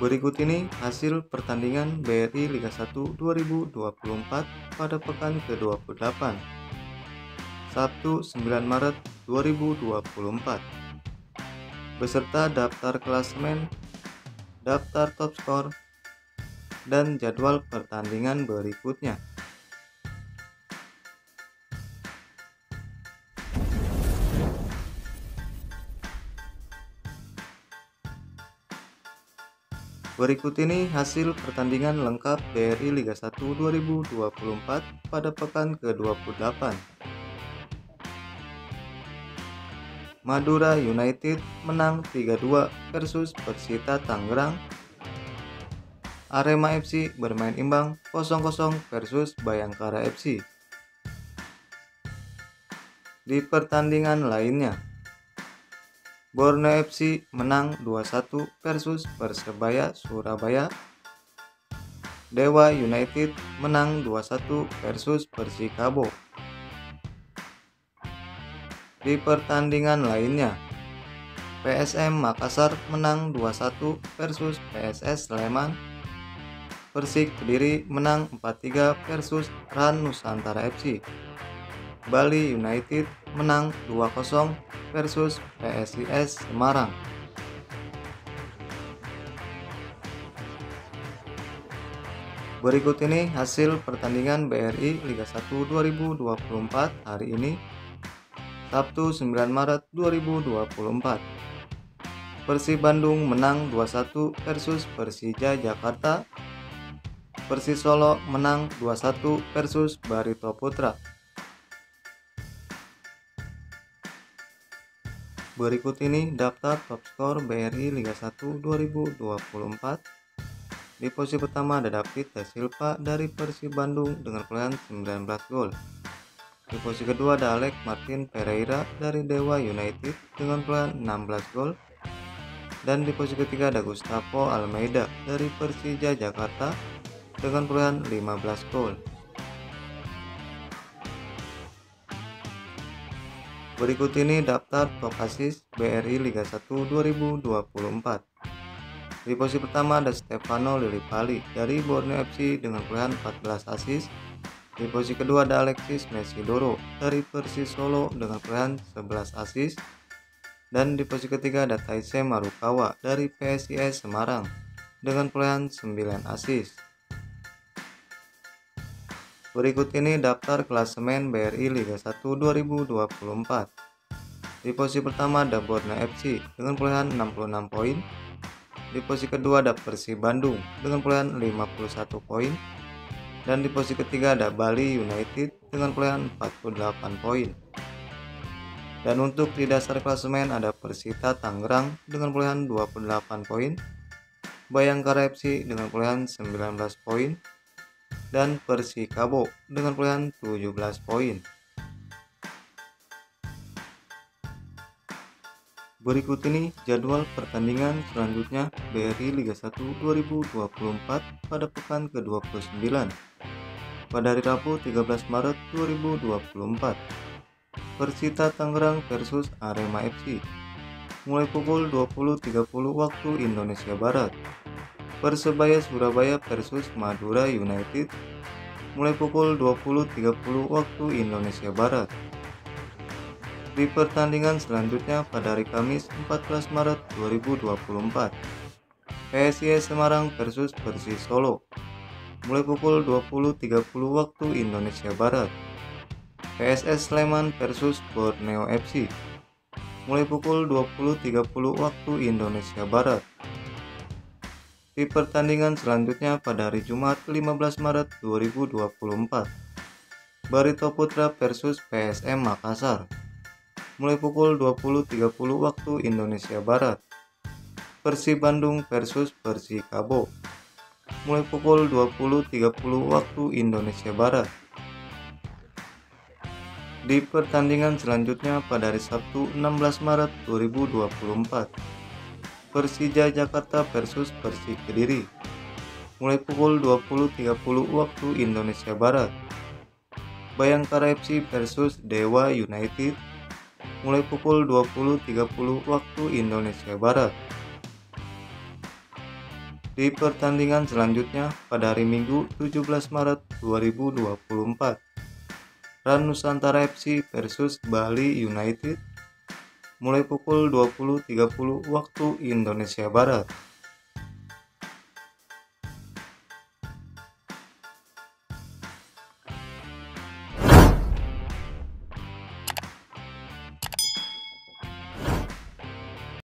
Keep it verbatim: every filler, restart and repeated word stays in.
Berikut ini hasil pertandingan B R I Liga satu dua ribu dua puluh empat pada pekan ke dua puluh delapan, Sabtu sembilan Maret dua ribu dua puluh empat, beserta daftar klasemen, daftar top skor, dan jadwal pertandingan berikutnya. Berikut ini hasil pertandingan lengkap B R I Liga satu dua ribu dua puluh empat pada pekan ke dua puluh delapan. Madura United menang tiga dua versus Persita Tangerang. Arema F C bermain imbang kosong kosong versus Bayangkara F C. Di pertandingan lainnya, Borneo F C menang dua satu versus Persebaya Surabaya. Dewa United menang dua satu versus Persikabo. Di pertandingan lainnya, P S M Makassar menang dua satu versus P S S Sleman. Persik Kediri menang empat tiga versus Ran Nusantara F C. Bali United menang dua kosong versus P S I S Semarang. Berikut ini hasil pertandingan B R I Liga satu dua ribu dua puluh empat hari ini, Sabtu sembilan Maret dua ribu dua puluh empat. Persib Bandung menang dua satu versus Persija Jakarta. Persis Solo menang dua satu versus Barito Putra. Berikut ini daftar top skor B R I Liga satu dua ribu dua puluh empat. Di posisi pertama ada David Da Silva dari Persib Bandung dengan perolehan sembilan belas gol. Di posisi kedua ada Alex Martin Pereira dari Dewa United dengan perolehan enam belas gol. Dan di posisi ketiga ada Gustavo Almeida dari Persija Jakarta dengan perolehan lima belas gol. Berikut ini daftar top assist B R I Liga satu dua ribu dua puluh empat. Di posisi pertama ada Stefano Lillipali dari Borneo F C dengan perolehan empat belas assist. Di posisi kedua ada Alexis Mesidoro dari Persis Solo dengan perolehan sebelas assist. Dan di posisi ketiga ada Taisei Marukawa dari P S I S Semarang dengan perolehan sembilan assist. Berikut ini daftar klasemen B R I Liga satu dua ribu dua puluh empat. Di posisi pertama ada Borneo F C dengan perolehan enam puluh enam poin. Di posisi kedua ada Persib Bandung dengan perolehan lima puluh satu poin. Dan di posisi ketiga ada Bali United dengan perolehan empat puluh delapan poin. Dan untuk di dasar klasemen ada Persita Tangerang dengan perolehan dua puluh delapan poin. Bayangkara F C dengan perolehan sembilan belas poin. Dan Persikabo dengan perolehan tujuh belas poin. Berikut ini jadwal pertandingan selanjutnya B R I Liga satu dua ribu dua puluh empat pada pekan ke dua puluh sembilan. Pada hari Rabu tiga belas Maret dua ribu dua puluh empat, Persita Tangerang versus Arema F C mulai pukul dua puluh tiga puluh waktu Indonesia Barat. Persebaya Surabaya versus Madura United mulai pukul dua puluh tiga puluh waktu Indonesia Barat. Di pertandingan selanjutnya pada hari Kamis empat belas Maret dua ribu dua puluh empat, P S I S Semarang versus Persis Solo mulai pukul dua puluh tiga puluh waktu Indonesia Barat. P S S Sleman versus Borneo F C mulai pukul dua puluh tiga puluh waktu Indonesia Barat. Di pertandingan selanjutnya pada hari Jumat lima belas Maret dua ribu dua puluh empat, Barito Putra versus P S M Makassar mulai pukul dua puluh tiga puluh waktu Indonesia Barat. Persib Bandung versus Persikabo mulai pukul dua puluh tiga puluh waktu Indonesia Barat. Di pertandingan selanjutnya pada hari Sabtu enam belas Maret dua ribu dua puluh empat, Persija Jakarta versus Persik Kediri mulai pukul dua puluh tiga puluh waktu Indonesia Barat. Bayangkara F C versus Dewa United mulai pukul dua puluh tiga puluh waktu Indonesia Barat. Di pertandingan selanjutnya pada hari Minggu tujuh belas Maret dua ribu dua puluh empat, Ran Nusantara F C versus Bali United mulai pukul dua puluh tiga puluh waktu Indonesia Barat.